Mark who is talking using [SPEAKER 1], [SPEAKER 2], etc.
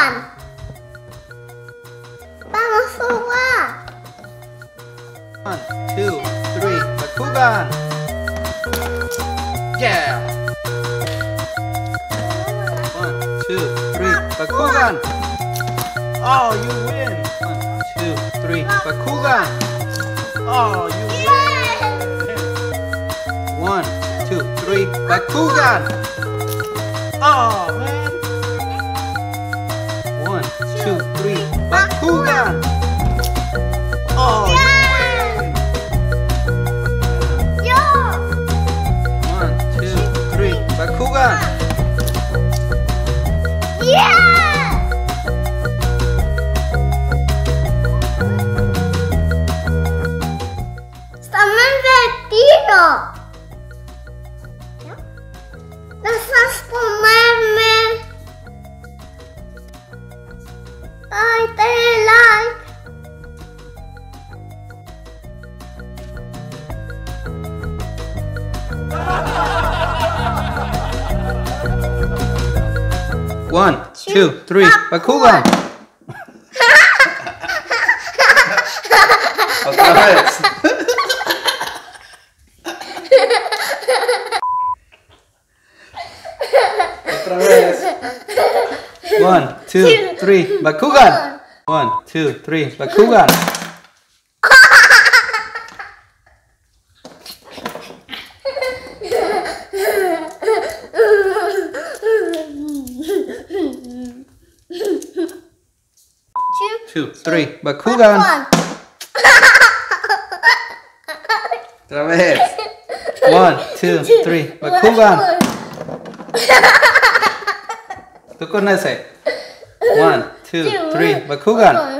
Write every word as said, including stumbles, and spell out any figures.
[SPEAKER 1] Bakugan. Vamos a jugar.
[SPEAKER 2] One, two, three, Bakugan. Yeah. One, two, three, Bakugan. Oh, you win. One, two, three, Bakugan. Oh, you win. One, two, three, Bakugan. Oh, man. One, two, three, Bakugan. Oh, you win. One, two, three, Bakugan.
[SPEAKER 1] Yeah. Estamos divertidos. ¿Deseas comerme? Ay, dale like.
[SPEAKER 2] One, two, three, Bakugan. Otra vez. Otra vez. One, two, three, Bakugan. One, two, three, Bakugan. Two, three, Bakugan. Otra vez. One, two, three, Bakugan. Tú con ese. One, two, three, Bakugan.